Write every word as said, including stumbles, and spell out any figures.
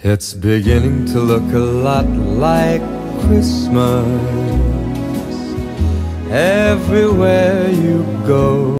It's beginning to look a lot like Christmas everywhere you go.